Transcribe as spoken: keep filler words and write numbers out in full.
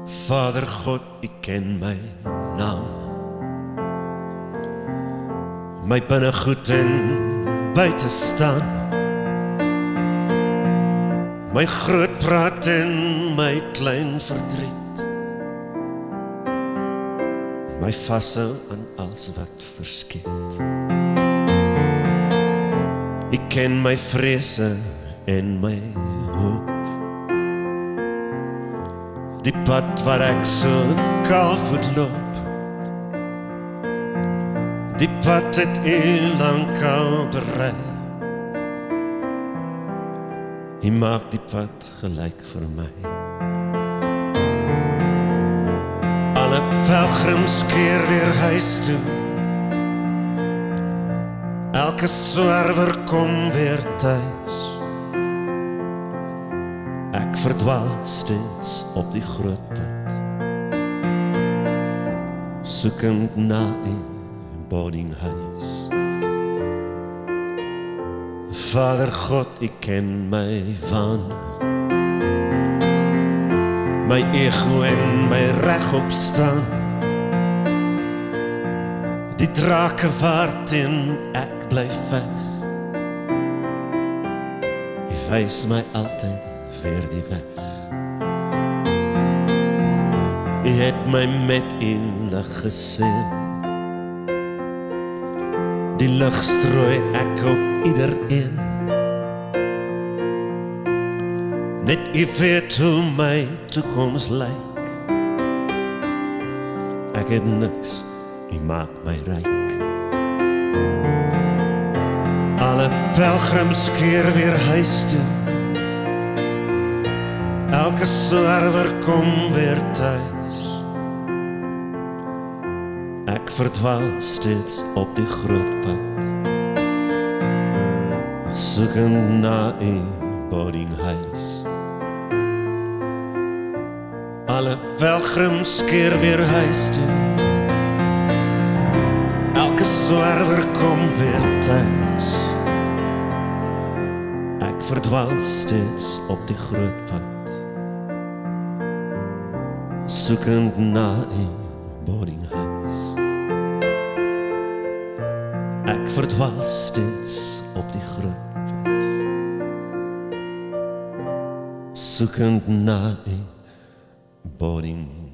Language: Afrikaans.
Vader God, U ken my naam, my binnegoed en buite staan, my groot praat en my klein verdriet, my vashou aan alles wat verskiet. U ken my vrese en my hoop, die pad waar ek so kaalvoet loop, die pad het U lang al berei. U maak die pad gelyk vir my. Alle pelgrims keer weer huis toe, elke swerwer kom weer thuis. Ek verdwaal steeds op die groot pad, soekend na 'n boardinghuis. Vader God, U ken my van, my ego en my regopstaan, die drake waarteen ek bly veg. U wys my altyd weer die weg. U het my met U lig geseën, die lig strooi ek op iedereen. Net U weet hoe my toekoms lyk. Ek het niks, U maak my ryk. Alle pelgrims keer weer huis toe, elke swerwer kom weer thuis. Ek verdwaal steeds op die groot pad, soekend na 'n boardinghuis. Alle pelgrims keer weer huis toe, elke swerwer kom weer thuis. Ek verdwaal steeds op die groot pad, soekend na 'n boardinghuis. Ek verdwaal steeds op die groot pad, soekend na 'n boardinghuis.